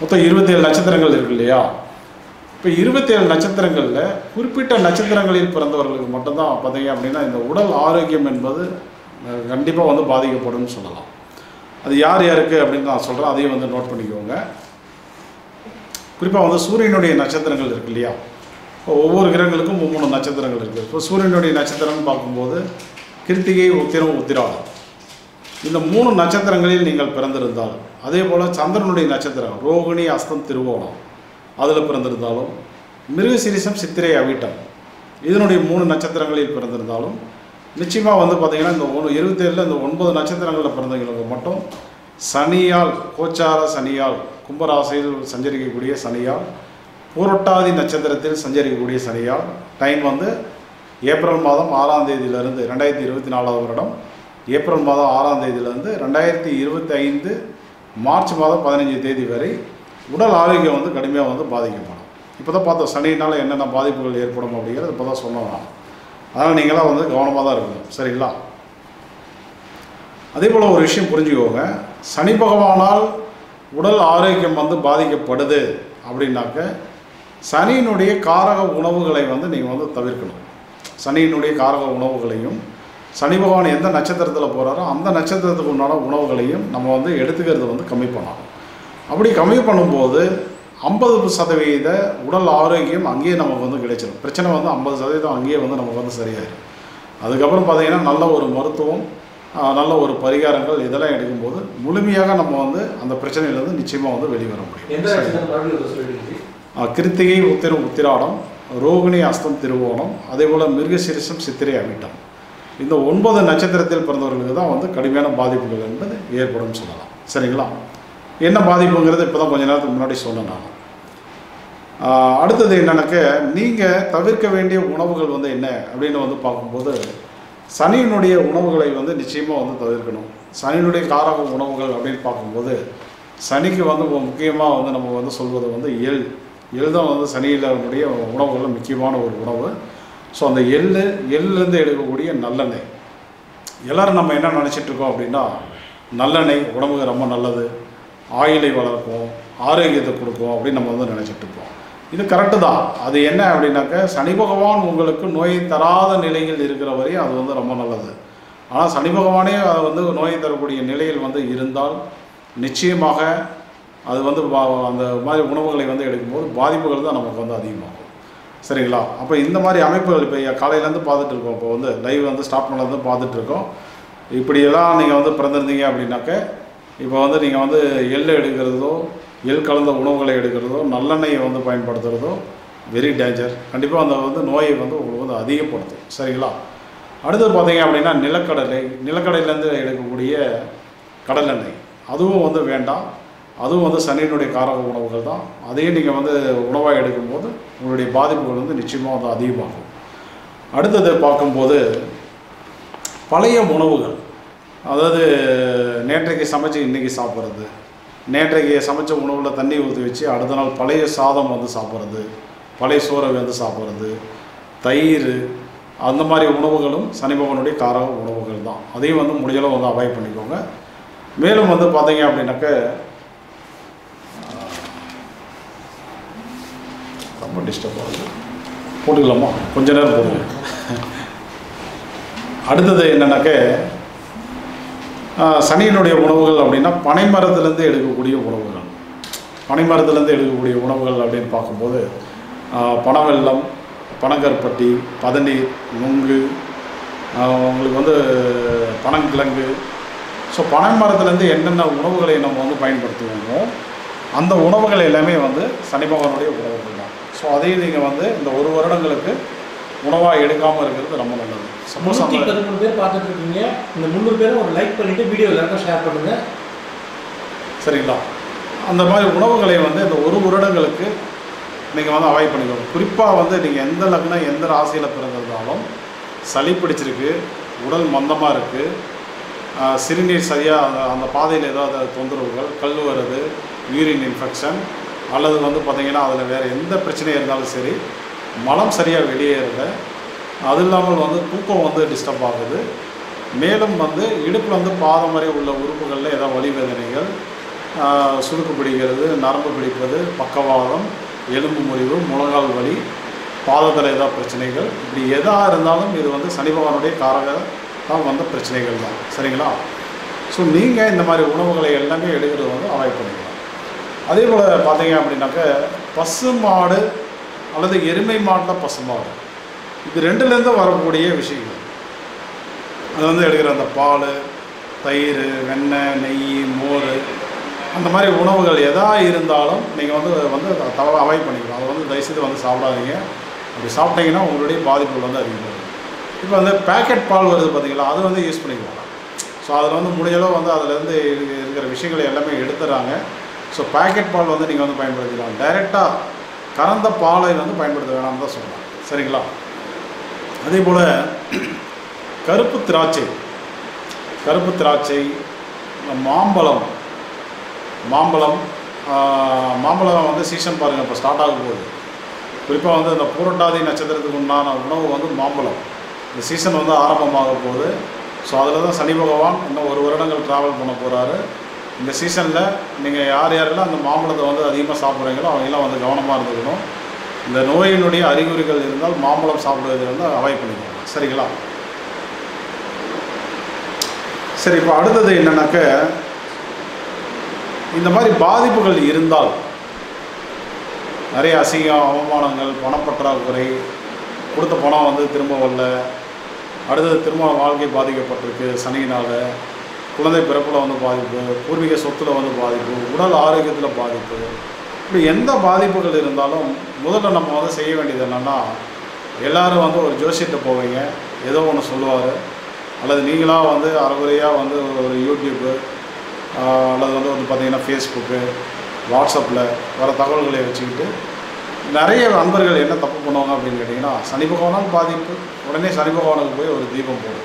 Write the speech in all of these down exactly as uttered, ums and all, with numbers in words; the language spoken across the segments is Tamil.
மொத்தம் இருபத்தி ஏழு நட்சத்திரங்கள் இருக்கு இல்லையா? இப்போ இருபத்தி ஏழு நட்சத்திரங்களில் குறிப்பிட்ட நட்சத்திரங்களில் பிறந்தவர்களுக்கு மட்டும்தான் பார்த்தீங்க அப்படின்னா இந்த உடல் ஆரோக்கியம் என்பது கண்டிப்பாக வந்து பாதிக்கப்படும் சொல்லலாம். அது யார் யாருக்கு அப்படின்னு நான் சொல்கிறேன், அதையும் வந்து நோட் பண்ணிக்கோங்க. குறிப்பாக வந்து சூரியனுடைய நட்சத்திரங்கள் இருக்கு இல்லையா? இப்போ ஒவ்வொரு கிரகங்களுக்கும் மூணு நட்சத்திரங்கள் இருக்குது. இப்போ சூரியனுடைய நட்சத்திரம்னு பார்க்கும்போது கிருத்திகை, உத்திரம், உத்திராடம், இந்த மூணு நட்சத்திரங்களில் நீங்கள் பிறந்திருந்தால், அதே போல் சந்திரனுடைய நட்சத்திரம் ரோகிணி, அஸ்தம், திருவோணம் அதில் பிறந்திருந்தாலும், மிருகசீரிஷம், சித்திரை, அவிட்டம் இதனுடைய மூணு நட்சத்திரங்களில் பிறந்திருந்தாலும் நிச்சயமாக வந்து பார்த்திங்கன்னா இந்த ஒன்று இருபத்தேழில் இந்த ஒன்பது நட்சத்திரங்களில் பிறந்தவங்களுக்கு மட்டும் சனியால், கோச்சார சனியால், கும்பராசியில் சஞ்சரிக்கக்கூடிய சனியால், பூரட்டாதி நட்சத்திரத்தில் சஞ்சரிக்கக்கூடிய சனியால், டைம் வந்து ஏப்ரல் மாதம் ஆறாம் தேதியிலிருந்து ரெண்டாயிரத்தி இருபத்தி நாலாவது வருடம் ஏப்ரல் மாதம் ஆறாம் தேதியிலிருந்து ரெண்டாயிரத்தி இருபத்தி ஐந்து மார்ச் மாதம் பதினஞ்சு தேதி வரை உடல் ஆரோக்கியம் வந்து கடுமையாக வந்து பாதிக்கப்படும். இப்போ தான் பார்த்தோம் சனியினால் என்னென்ன பாதிப்புகள் ஏற்படும் அப்படிங்கிறது இப்போ தான் சொன்னோம். அதனால் நீங்களாம் வந்து கவனமாக தான் இருக்கணும், சரிங்களா? அதே போல் ஒரு விஷயம் புரிஞ்சுக்கோங்க, சனி பகவானால் உடல் ஆரோக்கியம் வந்து பாதிக்கப்படுது அப்படின்னாக்க சனியினுடைய காரக உணவுகளை வந்து நீங்கள் வந்து தவிர்க்கணும். சனியினுடைய காரக உணவுகளையும், சனி பகவான் எந்த நட்சத்திரத்தில் போகிறாரோ அந்த நட்சத்திரத்துக்கு உண்டான உணவுகளையும் நம்ம வந்து எடுத்துக்கிறது வந்து கம்மி பண்ணணும். அப்படி கம்மி பண்ணும்போது ஐம்பது சதவீத உடல் ஆரோக்கியம் அங்கேயே நமக்கு வந்து கிடைச்சிடும். பிரச்சனை வந்து ஐம்பது சதவீதம் அங்கேயே வந்து நமக்கு வந்து சரியாயிடும். அதுக்கப்புறம் பார்த்திங்கன்னா நல்ல ஒரு மருத்துவம், நல்ல ஒரு பரிகாரங்கள் இதெல்லாம் எடுக்கும்போது முழுமையாக நம்ம வந்து அந்த பிரச்சனையிலேருந்து நிச்சயமாக வந்து வெளிவர முடியும். கிருத்திகை, உத்திரம், உத்திராடம், ரோகிணி, அஸ்தம், திருவோணம், அதே போல் மிருகசீரிஷம், சித்திரை, அவிட்டம் இந்த ஒன்பது நட்சத்திரத்தில் பிறந்தவர்களுக்கு தான் வந்து கடுமையான பாதிப்புகள் என்பது ஏற்படும் சொல்லலாம், சரிங்களா? என்ன பாதிப்புங்கிறது இப்போ தான் கொஞ்ச நேரத்துக்கு முன்னாடி சொன்னேன் நான். அடுத்தது என்னன்னாக்க நீங்கள் தவிர்க்க வேண்டிய உணவுகள் வந்து என்ன அப்படின்னு வந்து பார்க்கும்போது சனியினுடைய உணவுகளை வந்து நிச்சயமாக வந்து தவிர்க்கணும். சனியினுடைய காரக உணவுகள் அப்படின்னு பார்க்கும்போது சனிக்கு வந்து முக்கியமாக வந்து நம்ம வந்து சொல்வது வந்து எள். எள் தான் வந்து சனியினுடைய உணவுகளில் முக்கியமான ஒரு உணவு. ஸோ அந்த எள், எள்லேருந்து எடுக்கக்கூடிய நல்லெண்ணெய், எல்லோரும் நம்ம என்ன நினச்சிட்ருக்கோம் அப்படின்னா நல்லெண்ணெய் உடம்புக்கு ரொம்ப நல்லது, ஆயிலை வளர்க்கும், ஆரோக்கியத்தை கொடுக்கும் அப்படின்னு நம்ம வந்து நினச்சிட்ருப்போம். இது கரெக்டு தான். அது என்ன அப்படின்னாக்க சனி பகவான் உங்களுக்கு நோயை தராத நிலையில் இருக்கிற வரையும் அது வந்து ரொம்ப நல்லது. ஆனால் சனி பகவானே அது வந்து நோயை தரக்கூடிய நிலையில் வந்து இருந்தால் நிச்சயமாக அது வந்து அந்த மாதிரி உணவுகளை வந்து எடுக்கும்போது பாதிப்புகள் தான் நமக்கு வந்து அதிகமாகும், சரிங்களா? அப்போ இந்த மாதிரி அமைப்புகள் இப்போ காலையிலேருந்து பார்த்துட்ருக்கோம், இப்போ வந்து லைவ் வந்து ஸ்டார்ட் பண்ணலேருந்து பார்த்துட்ருக்கோம். இப்படியெல்லாம் நீங்கள் வந்து பிறந்திருந்தீங்க அப்படின்னாக்க இப்போ வந்து நீங்கள் வந்து எள் எடுக்கிறதோ, எள் கலந்த உணவுகளை எடுக்கிறதோ, நல்லெண்ணெயை வந்து பயன்படுத்துகிறதோ வெரி டேஞ்சர். கண்டிப்பாக அந்த வந்து நோயை வந்து உங்களுக்கு வந்து அதிகப்படுத்தும், சரிங்களா? அடுத்தது பார்த்தீங்க அப்படின்னா நிலக்கடலை, நிலக்கடலையிலேருந்து எடுக்கக்கூடிய கடலெண்ணெய் அதுவும் வந்து வேண்டாம். அதுவும் வந்து சனியினுடைய காரக உணவுகள் தான். அதையும் நீங்கள் வந்து உணவாக எடுக்கும்போது உங்களுடைய பாதிப்புகள் வந்து நிச்சயமாக வந்து அதிகமாகும். அடுத்தது பார்க்கும்போது பழைய உணவுகள், அதாவது நேற்றைக்கு சமைச்சு இன்றைக்கி சாப்பிட்றது, நேற்றைக்கு சமைச்ச உணவில் தண்ணி ஊற்றி வச்சு அடுத்த நாள் பழைய சாதம் வந்து சாப்பிட்றது, பழைய சோறை வந்து சாப்பிட்றது, தயிர், அந்த மாதிரி உணவுகளும் சனி பகவானுடைய காரக உணவுகள் தான். அதையும் வந்து முடிஞ்சளவு வந்து அவாய்ட் பண்ணிக்கோங்க. மேலும் வந்து பார்த்தீங்க அப்படின்னாக்க ரொம்ப டிஸ்டர்ப் ஆகுது, போட்டுக்கலாமா? கொஞ்ச நேரம் போடுங்க. அடுத்தது என்னன்னாக்க சனியினுடைய உணவுகள் அப்படின்னா பனைமரத்துலேருந்து எடுக்கக்கூடிய உணவுகள். பனைமரத்துலேருந்து எடுக்கக்கூடிய உணவுகள் அப்படின்னு பார்க்கும்போது பனவெல்லம், பனங்கருப்பட்டி, பதநீர், நுங்கு, உங்களுக்கு வந்து பனங்கிழங்கு. ஸோ பனைமரத்துலேருந்து என்னென்ன உணவுகளை நம்ம வந்து பயன்படுத்துவோமோ அந்த உணவுகள் எல்லாமே வந்து சனி பகவானுடைய உணவுகள் தான். ஸோ அதையும் நீங்கள் வந்து இந்த ஒரு வருடங்களுக்கு உணவாக எடுக்காமல் இருக்கிறது ரொம்ப நல்லது. சப்போஸ் அந்த பதிமூணு பேர் பார்த்துட்டு இருக்கீங்க, இந்த முந்நூறு பேரும் ஒரு லைக் பண்ணிவிட்டு வீடியோ எல்லாருக்கும் ஷேர் பண்ணுங்கள், சரிங்களா? அந்த மாதிரி உணவுகளை வந்து இந்த ஒரு வருடங்களுக்கு நீங்கள் வந்து அவாய்ட் பண்ணிக்கோங்க. குறிப்பாக வந்து நீங்கள் எந்த லக்னம் எந்த ராசியில் பிறந்திருந்தாலும் சளி பிடிச்சிருக்கு, உடல் மந்தமாக இருக்குது, சிறுநீர் சரியாக அந்த அந்த பாதையில் ஏதாவது தொந்தரவுகள், கல் வருது, யூரின் இன்ஃபெக்ஷன், அல்லது வந்து பார்த்திங்கன்னா அதில் வேறு எந்த பிரச்சனையும் இருந்தாலும் சரி, மலம் சரியாக வெளியேறல, அது இல்லாமல் வந்து தூக்கம் வந்து டிஸ்டர்ப் ஆகுது, மேலும் வந்து இடுப்பில் வந்து பாதம் வரை உள்ள உறுப்புகளில் ஏதாவது வலி வேதனைகள், சுருக்கு பிடிக்கிறது, நரம்பு பிடிப்பது, பக்கவாதம், எலும்பு முறிவு, முழங்கால் வலி, பாதத்தில் ஏதாவது பிரச்சனைகள், இப்படி எதாக இருந்தாலும் இது வந்து சனி பகவானுடைய காரகத்தால் வந்த பிரச்சனைகள் தான். சரிங்களா? ஸோ நீங்கள் இந்த மாதிரி உணவுகளை எல்லாமே எடுக்கிறது வந்து அவாய்ட் பண்ணிக்கலாம். அதே போல் பார்த்தீங்க அப்படின்னாக்க பசு மாடு அல்லது எருமை மாட்டில் பசு மாடு, இது ரெண்டுலேருந்து வரக்கூடிய விஷயங்கள். அது வந்து எடுக்கிற அந்த பால், தயிர், வெண்ணெய், நெய், மோர், அந்த மாதிரி உணவுகள் எதாக இருந்தாலும் நீங்கள் வந்து வந்து தவற அவாய்ட் பண்ணிக்கலாம். அதை வந்து தயவுசெய்து வந்து சாப்பிடாதீங்க. அப்படி சாப்பிட்டீங்கன்னா உங்களுடைய பாதிப்புகள் வந்து அதிகமாகும். இப்போ வந்து பேக்கெட் பால் வருது பார்த்தீங்களா, அது வந்து யூஸ் பண்ணிக்கலாம். ஸோ அதில் வந்து முடிஞ்சளவு வந்து அதிலேருந்து இருக்கிற விஷயங்களை எல்லாமே எடுத்துறாங்க. ஸோ பேக்கெட் பால் வந்து நீங்கள் வந்து பயன்படுத்திக்கலாம். டைரெக்டாக கறந்த பாலை வந்து பயன்படுத்த வேணாம்னு தான் சொல்லலாம். சரிங்களா? அதே போல் கருப்பு திராட்சை, கருப்பு திராட்சை, மாம்பழம், மாம்பழம் மாம்பழம் வந்து சீசன் பாருங்கள் இப்போ ஸ்டார்ட் ஆகும் போது. குறிப்பாக வந்து இந்த பூரட்டாதி நட்சத்திரத்துக்கு உண்டான உணவு வந்து மாம்பழம். இந்த சீசன் வந்து ஆரம்பமாக போகுது. ஸோ அதில் தான் சனி பகவான் இன்னும் ஒரு வருடங்கள் ட்ராவல் பண்ண போகிறாரு. இந்த சீசனில் நீங்கள் யார் யாரெல்லாம் அந்த மாம்பழத்தை வந்து அதிகமாக சாப்பிட்றீங்களோ அவங்கெல்லாம் வந்து கவனமாக இருந்துக்கணும். இந்த நோயினுடைய அறிகுறிகள் இருந்தால் மாம்பழம் சாப்பிடுவது வந்து அவாய்ட் பண்ணிக்கணும். சரிங்களா? சரி, இப்போ அடுத்தது என்னன்னாக்க, இந்த மாதிரி பாதிப்புகள் இருந்தால் நிறைய அசிங்கம், அவமானங்கள், பணப்பற்றாக்குறை, கொடுத்த பணம் வந்து திரும்ப வரல, அடுத்தது திருமண வாழ்க்கை பாதிக்கப்பட்டிருக்கு சனியினால், குழந்தை பிறப்பில் வந்து பாதிப்பு, பூர்வீக சொத்தில் வந்து பாதிப்பு, உடல் ஆரோக்கியத்தில் பாதிப்பு, இப்படி எந்த பாதிப்புகள் இருந்தாலும் முதல்ல நம்ம வந்து செய்ய வேண்டியது என்னென்னா, எல்லோரும் வந்து ஒரு ஜோசியத்தை போவீங்க, ஏதோ ஒன்று சொல்லுவார், அல்லது நீங்களாக வந்து அரைகுறையாக வந்து ஒரு யூடியூப்பு அல்லது வந்து வந்து பார்த்திங்கன்னா ஃபேஸ்புக்கு, வாட்ஸ்அப்பில் வர தகவல்களை வச்சுக்கிட்டு நிறைய நண்பர்கள் என்ன தப்பு பண்ணுவாங்க அப்படின்னு கேட்டிங்கன்னா, சனி பகவானால் பாதிப்பு, உடனே சனி பகவானுக்கு போய் ஒரு தீபம் போடு,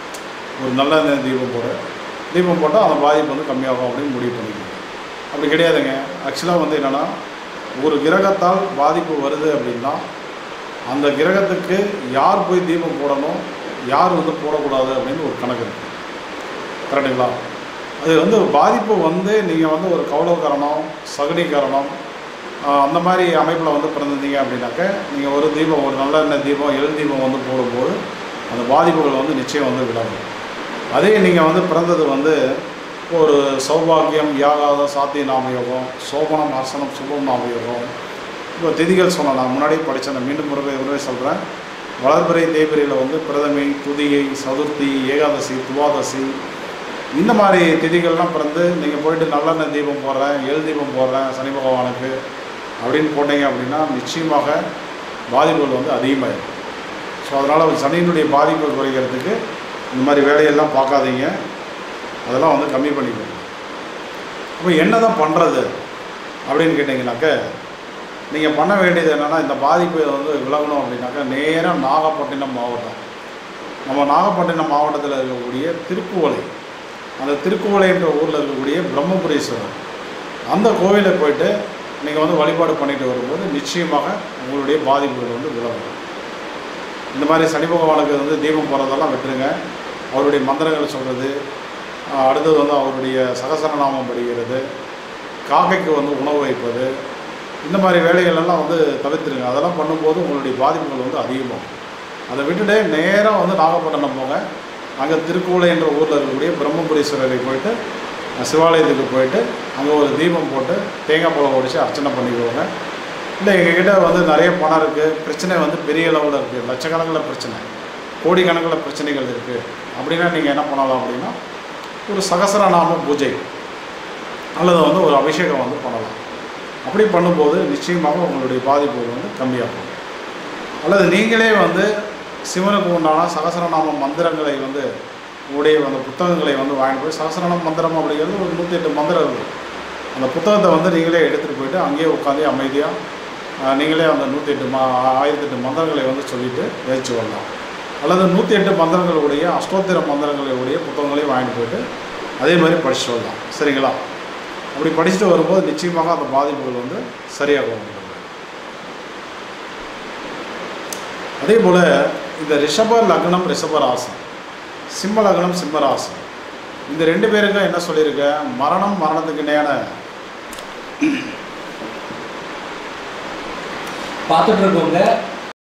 ஒரு நல்ல தீபம் போடு, தீபம் போட்டால் அந்த பாதிப்பு வந்து கம்மியாகும் அப்படின்னு முடிவு பண்ணிக்கணும். அப்படி கிடையாதுங்க. ஆக்சுவலாக வந்து என்னென்னா, ஒரு கிரகத்தால் பாதிப்பு வருது அப்படின்னா அந்த கிரகத்துக்கு யார் போய் தீபம் போடணும், யார் வந்து போடக்கூடாது அப்படின்னு ஒரு கணக்கு இருக்குது. கரெக்டுங்களா? அது வந்து பாதிப்பு வந்து நீங்கள் வந்து ஒரு கௌளவகரணம், சகுனிகரணம் அந்த மாதிரி அமைப்பில் வந்து பிறந்திருந்தீங்க அப்படின்னாக்க நீங்கள் ஒரு தீபம், ஒரு நல்ல எண்ணெய் தீபம், எள் தீபம் வந்து போடும்போது அந்த பாதிப்புகள் வந்து நிச்சயம் வந்து விலகும். அதே நீங்கள் வந்து பிறந்தது வந்து ஒரு சௌபாகியம், யாகாத சாத்திய நாமயோகம், சோபனம், அர்சனம், சுபம் நாமயோகம், இப்போ திதிகள் சொன்னேன், நான் முன்னாடி படித்தேன், மீண்டும் முறை முறை சொல்கிறேன். வளர்பிறை தேய்பிரையில் வந்து பிரதமை, துதியை, சதுர்த்தி, ஏகாதசி, துவாதசி, இந்த மாதிரி திதிகள்லாம் பிறந்து நீங்கள் போயிட்டு நல்லெண்ணெய் தீபம் போடுறேன், எள் தீபம் போடுறேன் சனி பகவானுக்கு அப்படின்னு போட்டீங்க அப்படின்னா நிச்சயமாக பாதிப்புகள் வந்து அதிகமாகிடும். ஸோ அதனால் சனியினுடைய பாதிப்பு குறைக்கிறதுக்கு இந்த மாதிரி வேலையெல்லாம் பார்க்காதீங்க, அதெல்லாம் வந்து கம்மி பண்ணிக்கணும். அப்போ என்ன தான் பண்ணுறது அப்படின்னு கேட்டிங்கனாக்க, நீங்கள் பண்ண வேண்டியது என்னென்னா, இந்த பாதிப்பு வந்து விலகணும் அப்படின்னாக்கா நேராக நாகப்பட்டினம் மாவட்டம், நம்ம நாகப்பட்டினம் மாவட்டத்தில் இருக்கக்கூடிய திருக்குவளை, அந்த திருக்குவளை என்ற ஊரில் இருக்கக்கூடிய பிரம்மபுரீஸ்வரர், அந்த கோவிலை போயிட்டு நீங்கள் வந்து வழிபாடு பண்ணிட்டு வரும்போது நிச்சயமாக உங்களுடைய பாதிப்புகள் வந்து விலகும். இந்த மாதிரி சனி பகவானுக்கு வந்து தீபம் போகிறதெல்லாம் விட்டுருங்க. அவருடைய மந்திரங்கள் சொல்கிறது, அடுத்தது வந்து அவருடைய சகசரநாமம் படிக்கிறது, காக்கைக்கு வந்து உணவு வைப்பது, இந்த மாதிரி வேலைகளெல்லாம் வந்து தவிர்த்துருங்க. அதெல்லாம் பண்ணும்போது உங்களுடைய பாதிப்புகள் வந்து அதிகமாகும். அதை விட்டுட்டு நேராக வந்து நாகப்பட்டினம் போங்க. அங்கே திருக்குவளை என்ற ஊரில் இருக்கக்கூடிய பிரம்மபுரீஸ்வரரை போயிட்டு சிவாலயத்துக்கு போயிட்டு அங்கே ஒரு தீபம் போட்டு தேங்காய் பழம் ஒடிச்சு அர்ச்சனை பண்ணிக்குவாங்க. இல்லை எங்ககிட்ட வந்து நிறைய பணம் இருக்குது, பிரச்சனை வந்து பெரிய அளவில் இருக்குது, லட்சக்கணக்கில் பிரச்சனை, கோடிக்கணக்கில் பிரச்சனைகள் இருக்குது அப்படின்னா நீங்கள் என்ன பண்ணலாம் அப்படின்னா, ஒரு சகசரநாம பூஜை அல்லது வந்து ஒரு அபிஷேகம் வந்து பண்ணலாம். அப்படி பண்ணும்போது நிச்சயமாக உங்களுடைய பாதிப்புகள் வந்து கம்மியாகும். அல்லது நீங்களே வந்து சிவனுக்கு உண்டான சகசரநாம மந்திரங்களை வந்து உடைய அந்த புத்தகங்களை வந்து வாங்கிட்டு போய், சகசரநாம மந்திரம் அப்படிங்கிறது ஒரு நூற்றி எட்டு மந்திரம் இருக்குது, அந்த புத்தகத்தை வந்து நீங்களே எடுத்துகிட்டு போயிட்டு அங்கேயே உட்காந்து அமைதியாக நீங்களே அந்த நூற்றி எட்டு மா ஆயிரத்தி எட்டு மந்திரங்களை வந்து சொல்லிவிட்டு ஜெயிச்சு வரலாம். அல்லது நூற்றி எட்டு மந்திரங்களுடைய அஷ்டோத்திர மந்திரங்களுடைய புத்தகங்களையும் வாங்கிட்டு போயிட்டு அதே மாதிரி படிச்சுட்டு வரலாம். சரிங்களா? அப்படி படிச்சுட்டு வரும்போது நிச்சயமாக அந்த பாதிப்புகள் வந்து சரியாகும். அதே போல் இந்த ரிஷப லக்னம், ரிஷப ராசி, சிம்ம லக்னம், சிம்ம ராசி, இந்த ரெண்டு பேருக்கும் என்ன சொல்லியிருக்க? மரணம் மரணத்துக்கு இணையான. பார்த்துட்டு இருக்கவங்க